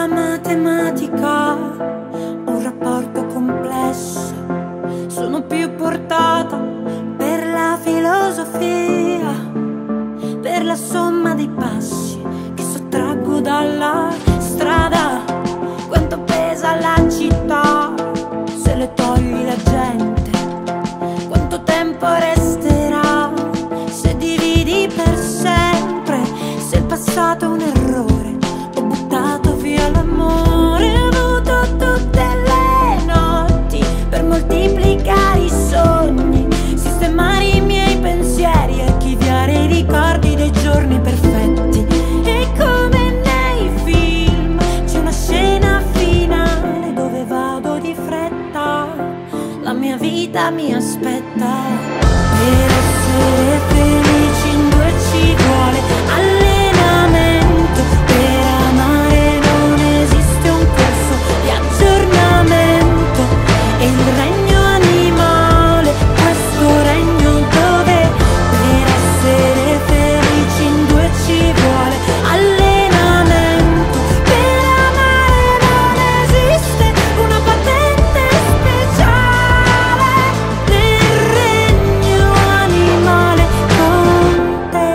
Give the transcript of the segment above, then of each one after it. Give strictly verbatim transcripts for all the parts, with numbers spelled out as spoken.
matematica, un rapporto complesso. Sono più portata per la filosofia, per la somma dei passi che sottraggo dalla strada. Quanto pesa la città se le togli la gente? Quanto tempo resterà se dividi per sempre? Se il passato è un errore, ho buttato via l'amore. Ho avuto tutte le notti per moltiplicare i sogni, sistemare i miei pensieri, archiviare i ricordi dei giorni perfetti. E come nei film c'è una scena finale dove vado di fretta, la mia vita mi aspetta. Per essere felici in due ci vuole allenamento, per amare non esiste un corso di aggiornamento. E il regno animale, questo regno dove per essere felici in due ci vuole allenamento, per amare non esiste una patente speciale. Nel regno animale con te.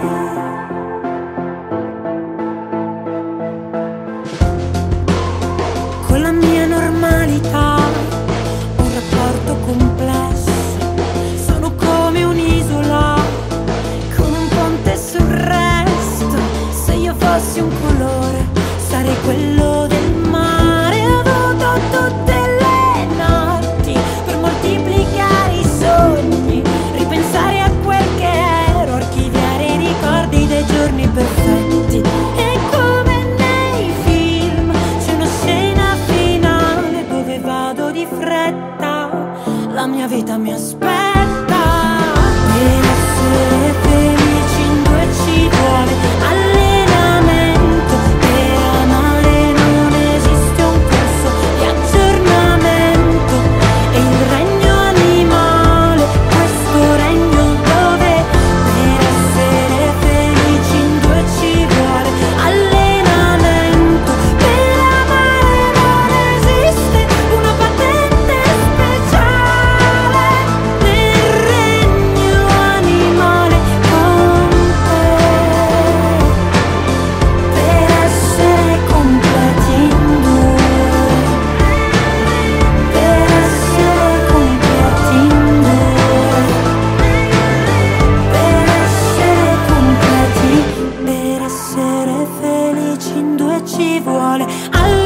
Con la mia normalità, un rapporto complesso. Sono come un'isola con un ponte sul resto. Se io fossi un colore, sarei quello del mare. Ho avuto tutte le notti per moltiplicare i sogni, ripensare a quel che ero, archiviare i ricordi dei giorni perfetti. E come nei film c'è una scena finale dove vado di fretta, la mia vita mi aspetta. Per essere felici in due ci vuole allenamento, per amare non esiste un corso di aggiornamento. E il regno animale, questo regno dove per essere felici in due ci vuole allenamento, per amare non esiste una patente speciale. Nel regno animale con te, per essere completi in due, per essere completi in due, per essere completi, per essere felici in due ci vuole